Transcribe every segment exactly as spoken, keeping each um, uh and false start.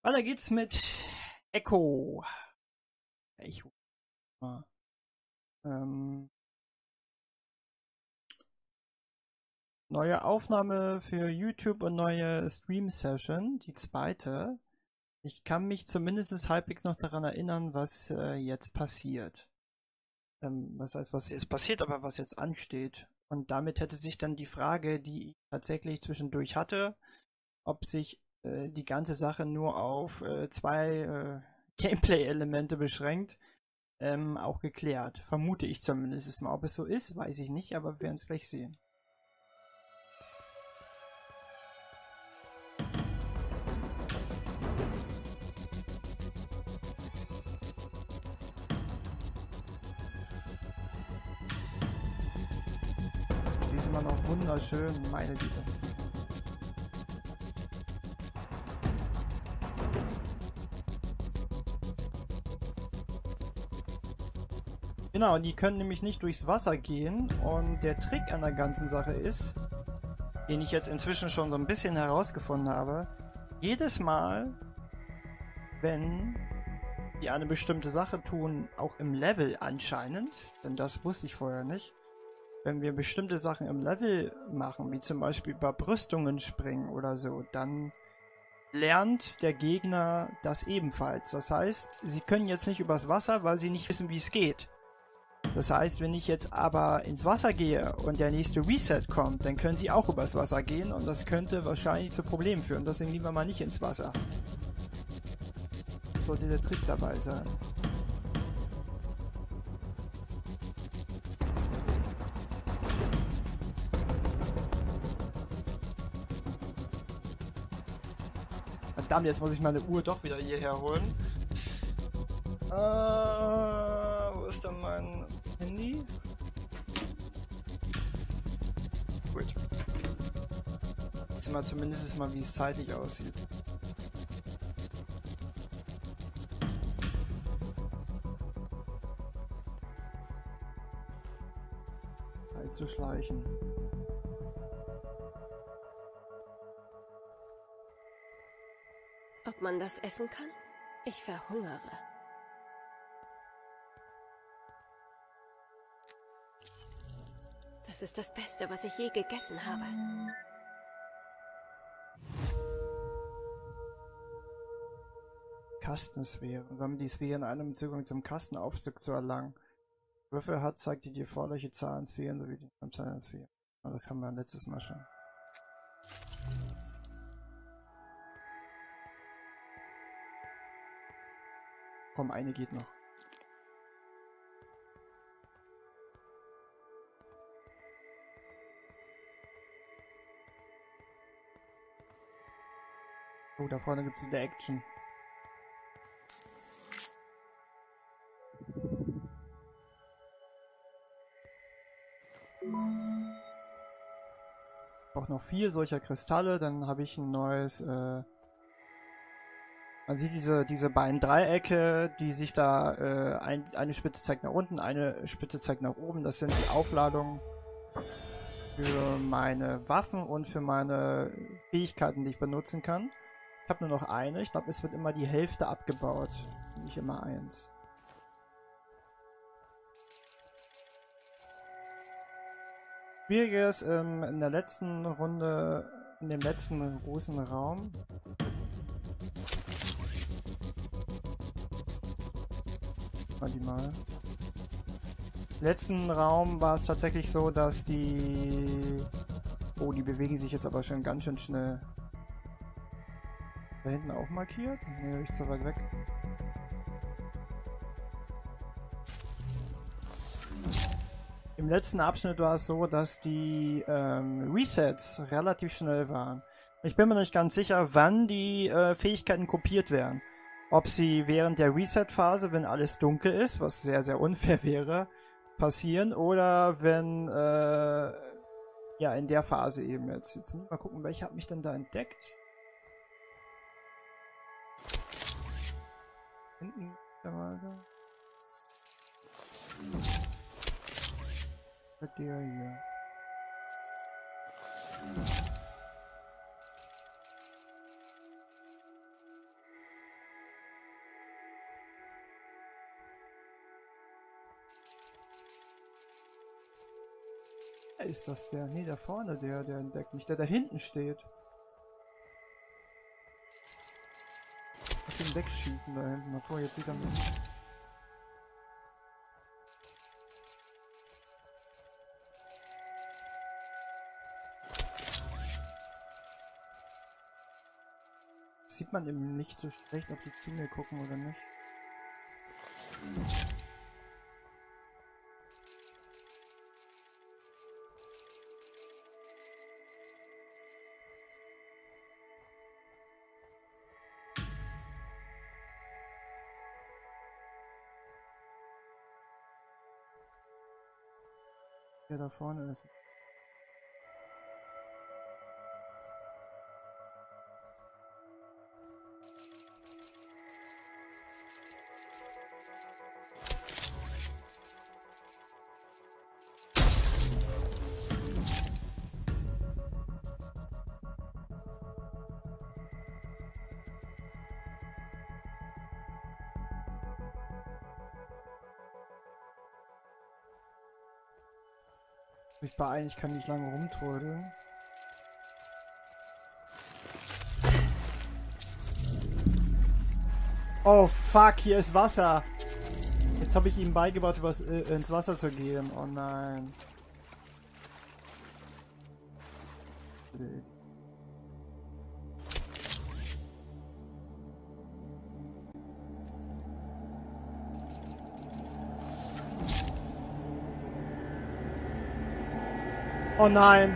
Weiter geht's mit Echo. Echo. Ah, Ähm, neue Aufnahme für YouTube und neue Stream-Session, die zweite. Ich kann mich zumindest halbwegs noch daran erinnern, was äh, jetzt passiert. Ähm, was heißt, was jetzt passiert, aber was jetzt ansteht. Und damit hätte sich dann die Frage, die ich tatsächlich zwischendurch hatte, ob sich äh, die ganze Sache nur auf äh, zwei äh, Gameplay-Elemente beschränkt, ähm, auch geklärt. Vermute ich zumindest mal. Ob es so ist, weiß ich nicht, aber wir werden es gleich sehen. Das Spiel ist immer noch wunderschön, meine Güte. Genau, die können nämlich nicht durchs Wasser gehen und der Trick an der ganzen Sache ist, den ich jetzt inzwischen schon so ein bisschen herausgefunden habe, jedes Mal, wenn die eine bestimmte Sache tun, auch im Level anscheinend, denn das wusste ich vorher nicht, wenn wir bestimmte Sachen im Level machen, wie zum Beispiel über Brüstungen springen oder so, dann lernt der Gegner das ebenfalls. Das heißt, sie können jetzt nicht übers Wasser, weil sie nicht wissen, wie es geht. Das heißt, wenn ich jetzt aber ins Wasser gehe und der nächste Reset kommt, dann können sie auch übers Wasser gehen und das könnte wahrscheinlich zu Problemen führen. Deswegen gehen wir mal nicht ins Wasser. Das sollte der Trick dabei sein. Verdammt, jetzt muss ich meine Uhr doch wieder hierher holen. Äh, wo ist denn mein Handy? Gut. Jetzt sehen wir zumindest mal, wie es zeitlich aussieht. Zeit zu schleichen. Ob man das essen kann? Ich verhungere. Das ist das Beste, was ich je gegessen habe. Kastensphären. Sammeln die Sphären ein, um Zugang zum Kastenaufzug zu erlangen. Würfel hat, zeigt dir die erforderliche Zahl an Sphären sowie die Anzahl an Sphären. Das haben wir letztes Mal schon. Komm, eine geht noch. Oh, da vorne gibt es wieder Action. Auch noch vier solcher Kristalle, dann habe ich ein neues, äh man sieht diese, diese beiden Dreiecke, die sich da, äh, ein, eine Spitze zeigt nach unten, eine Spitze zeigt nach oben. Das sind die Aufladungen für meine Waffen und für meine Fähigkeiten, die ich benutzen kann. Ich habe nur noch eine. Ich glaube, es wird immer die Hälfte abgebaut. Nicht immer eins. Schwieriges ähm, in der letzten Runde, in dem letzten großen Raum. Mal die mal. Im letzten Raum war es tatsächlich so, dass die... Oh, die bewegen sich jetzt aber schon ganz schön schnell. Da hinten auch markiert? Ne, ist so weit weg. Im letzten Abschnitt war es so, dass die ähm, Resets relativ schnell waren. Ich bin mir nicht ganz sicher, wann die äh, Fähigkeiten kopiert werden. Ob sie während der Reset-Phase, wenn alles dunkel ist, was sehr, sehr unfair wäre, passieren, oder wenn, äh, ja, in der Phase eben jetzt. Jetzt muss ich mal gucken, welche hat mich denn da entdeckt? Hinten, da war so. Der hier. Ist das der? Nee, da vorne, der, der entdeckt mich. Der da hinten steht. Muss ihn wegschießen da hinten. Mal vor, jetzt sieht er mich. Sieht man eben nicht so schlecht, ob die zu mir gucken oder nicht. Der da vorne ist. Ich beeilen, ich kann nicht lange rumtrödeln. Oh fuck, hier ist Wasser. Jetzt habe ich ihm beigebracht, übers, äh, ins Wasser zu gehen. Oh nein. Oh nein.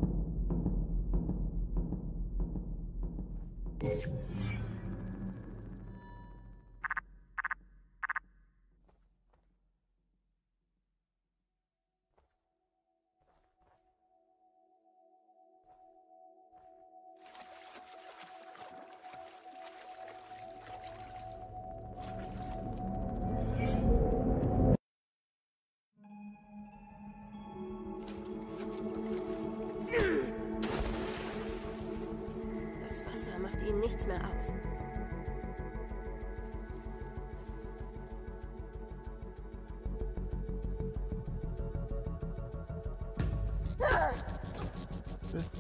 Das Wasser macht ihnen nichts mehr aus. Tschüss.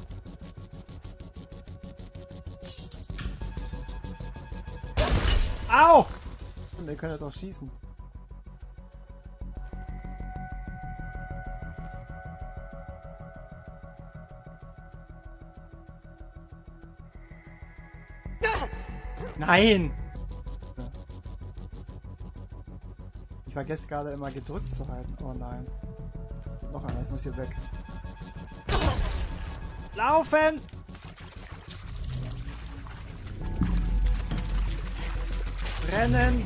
Au! Und wir können jetzt auch schießen. Nein! Ich vergesse gerade immer gedrückt zu halten. Oh nein. Noch einer, ich muss hier weg. Laufen! Rennen!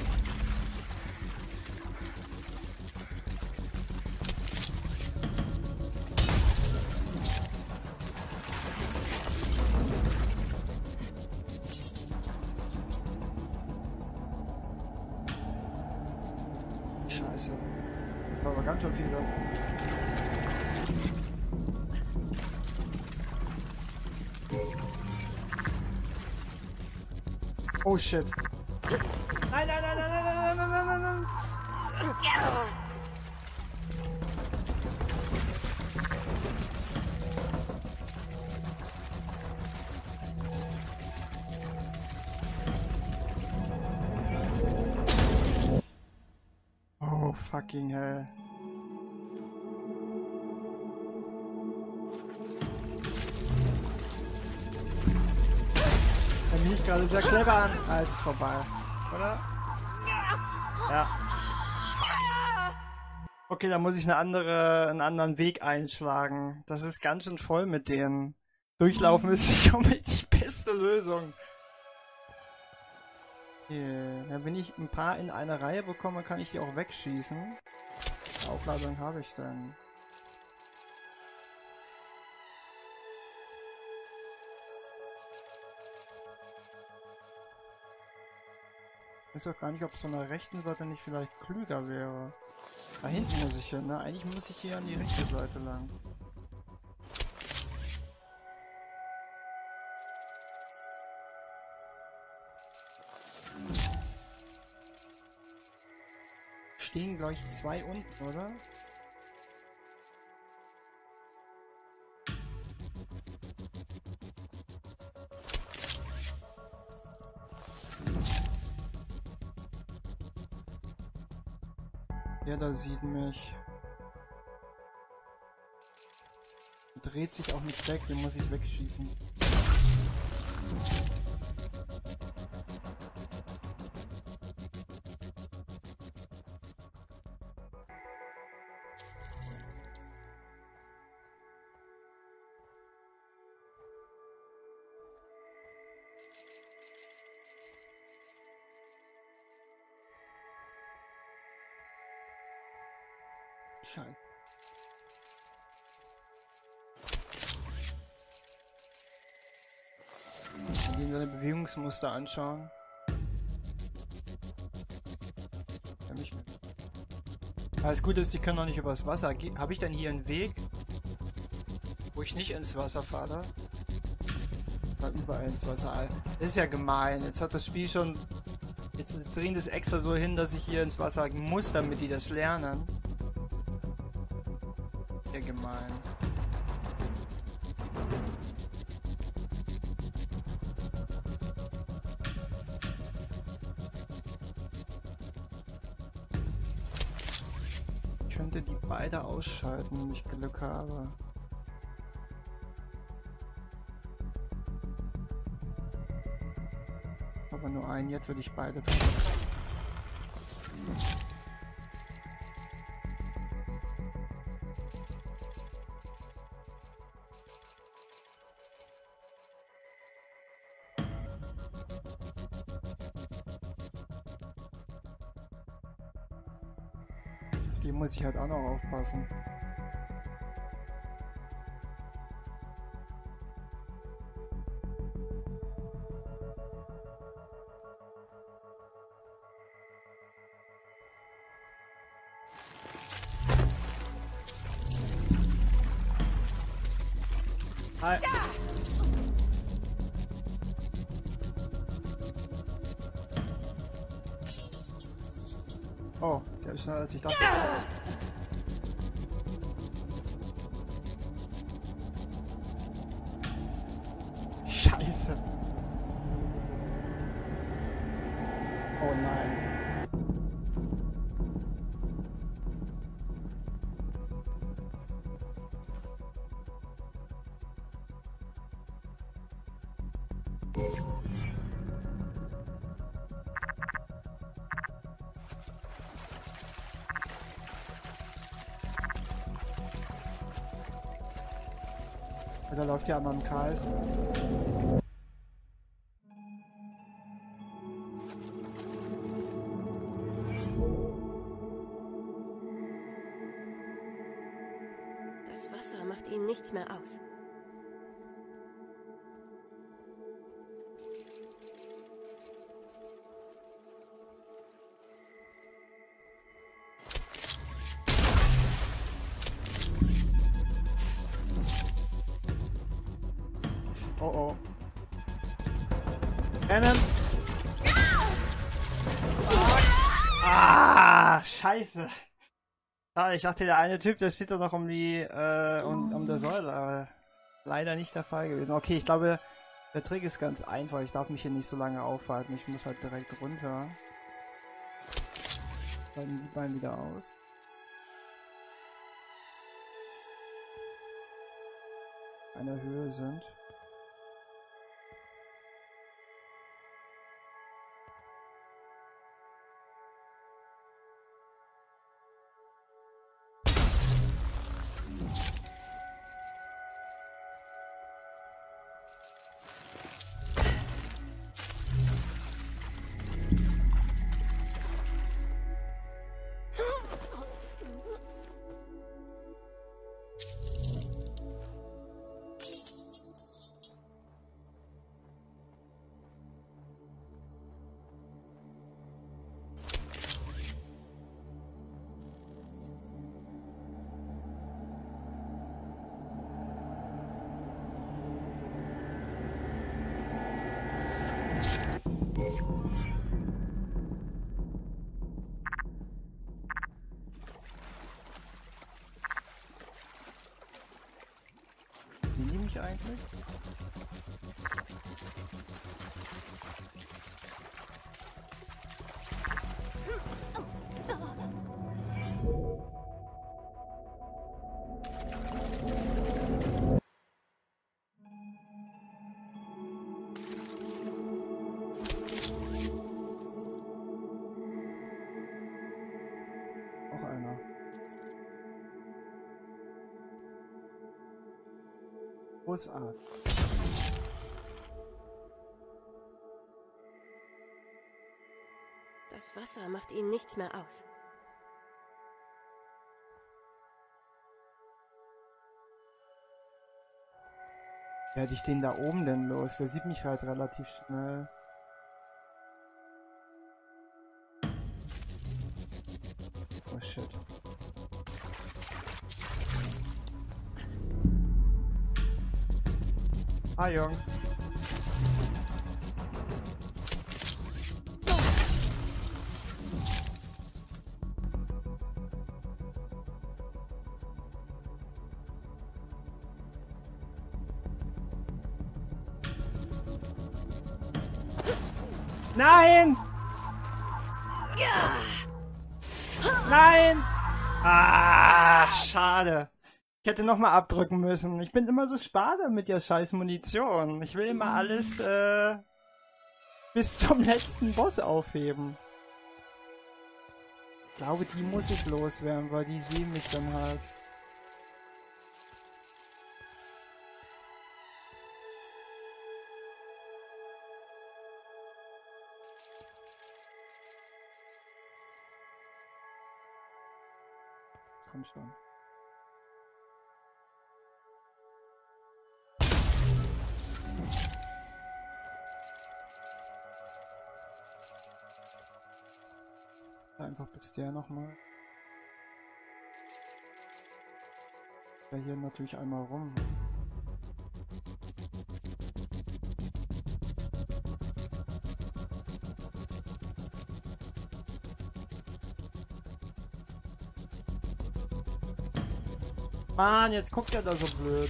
Scheiße. Da war ganz schön viele. Oh shit. Nein, nein, nein, nein, nein, nein, nein, nein, nein, nein. Oh fucking hell. Er mich gerade sehr clever an. Ah, es ist vorbei. Oder? Ja. Okay, da muss ich eine andere, einen anderen Weg einschlagen. Das ist ganz schön voll mit denen. Durchlaufen ist nicht unbedingt die beste Lösung. Okay. Ja, wenn ich ein paar in eine Reihe bekomme, kann ich die auch wegschießen. Die Aufladung habe ich dann. Ich weiß auch gar nicht, ob es von der rechten Seite nicht vielleicht klüger wäre. Da hinten muss ich hin, ne? Eigentlich muss ich hier an die rechte Seite lang. Stehen, glaube ich, zwei unten, oder? Der da sieht mich. Dreht sich auch nicht weg, den muss ich wegschieben. Scheiße. Ich seine Bewegungsmuster anschauen. Ja, mich... Alles gut ist, die können noch nicht übers Wasser gehen. Habe ich denn hier einen Weg, wo ich nicht ins Wasser fahre? Oder überall ins Wasser. Das ist ja gemein. Jetzt hat das Spiel schon... Jetzt drehen das extra so hin, dass ich hier ins Wasser muss, damit die das lernen. Ja, gemein. Ich könnte die beide ausschalten, wenn ich Glück habe. Aber nur einen, jetzt würde ich beide treffen. Auf die muss ich halt auch noch aufpassen. Hi. Oh, der ist schneller als ich dachte. Scheiße. Oh nein. Da läuft ja einmal im Kreis. Das Wasser macht ihnen nichts mehr aus. Oh oh. Rennen! Ah, scheiße. Ah, ich dachte, der eine Typ, der steht doch noch um die, äh, um, um der Säule, aber leider nicht der Fall gewesen. Okay, ich glaube, der Trick ist ganz einfach. Ich darf mich hier nicht so lange aufhalten. Ich muss halt direkt runter. Schalten die beiden wieder aus. Einer Höhe sind. Wie nehme ich eigentlich? Großartig. Das Wasser macht ihnen nichts mehr aus. Werde ich den da oben denn los? Der sieht mich halt relativ schnell. Oh shit. Hi Jungs. Nein! Nein! Ah, schade. Ich hätte nochmal abdrücken müssen. Ich bin immer so sparsam mit der scheiß Munition. Ich will immer alles äh, bis zum letzten Boss aufheben. Ich glaube, die muss ich loswerden, weil die sehen mich dann halt. Komm schon. Einfach bis der nochmal. Der hier natürlich einmal rum muss. Mann, jetzt guckt er da so blöd.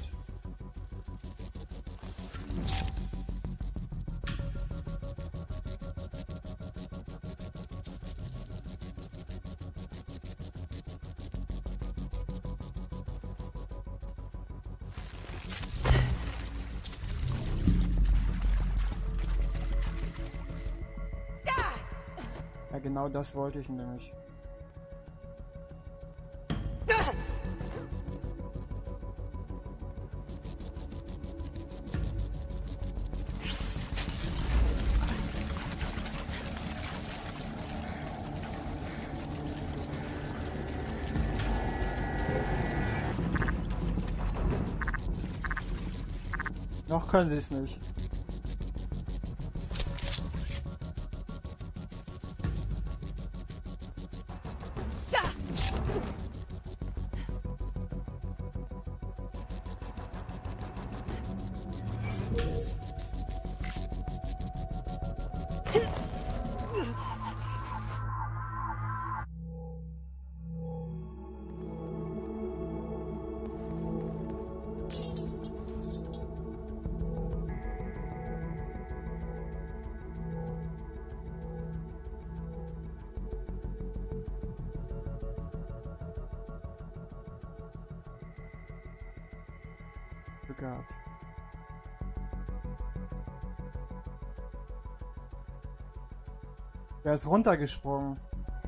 Ja, genau das wollte ich nämlich. Noch können sie es nicht. Gehabt. Der ist runtergesprungen.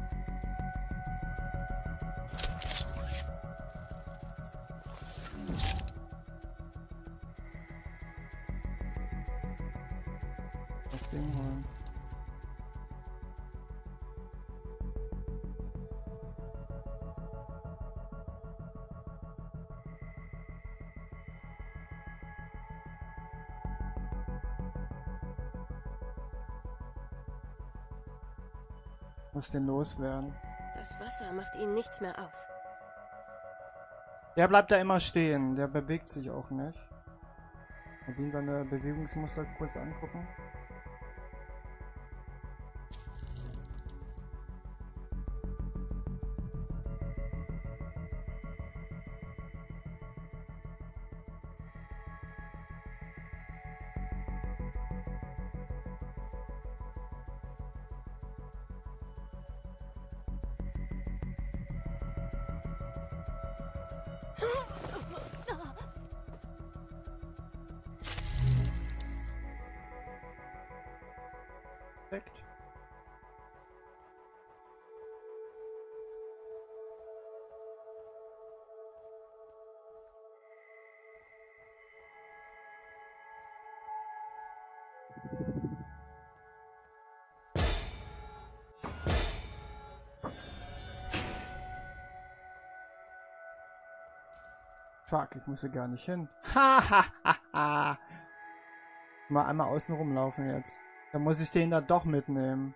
Das Ding holen. Muss den loswerden. Das Wasser macht ihnen nichts mehr aus. Der bleibt da immer stehen. Der bewegt sich auch nicht. Mal den seine Bewegungsmuster kurz angucken. Perfekt. Fuck, ich muss hier gar nicht hin. Hahaha. Mal einmal außen rumlaufen jetzt. Dann muss ich den da doch mitnehmen.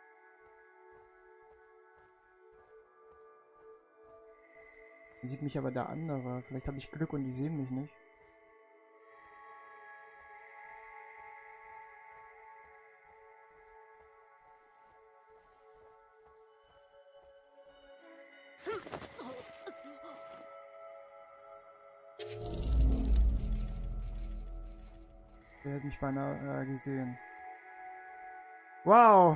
Sieht mich aber der andere. Vielleicht habe ich Glück und die sehen mich nicht. Der hat mich beinahe äh, gesehen. Wow!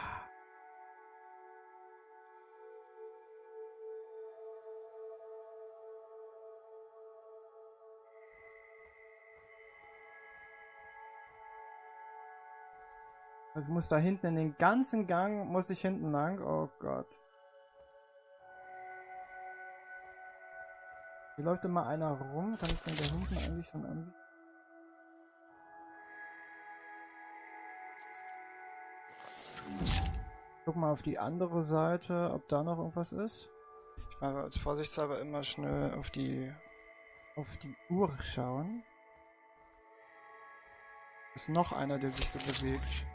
Also ich muss da hinten in den ganzen Gang, muss ich hinten lang. Oh Gott. Hier läuft immer einer rum. Kann ich denn da hinten eigentlich schon an? Guck mal auf die andere Seite, ob da noch irgendwas ist. Ich mache als vorsichtshalber immer schnell auf die auf die Uhr schauen. Ist noch einer, der sich so bewegt.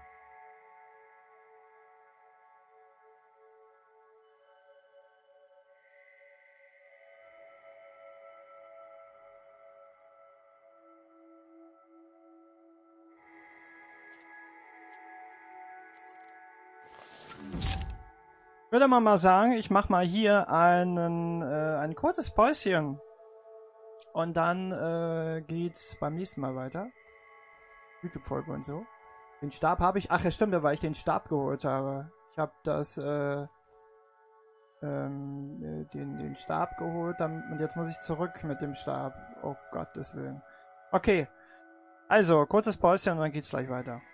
Ich würde mal sagen, ich mache mal hier einen, äh, ein kurzes Päuschen. Und dann äh, geht's beim nächsten Mal weiter. YouTube-Folge und so. Den Stab habe ich... Ach ja, stimmt, weil ich den Stab geholt habe. Ich habe das... Äh, ähm, den, den Stab geholt dann, und jetzt muss ich zurück mit dem Stab. Oh Gottes Willen. Okay. Also, kurzes Päuschen und dann geht's gleich weiter.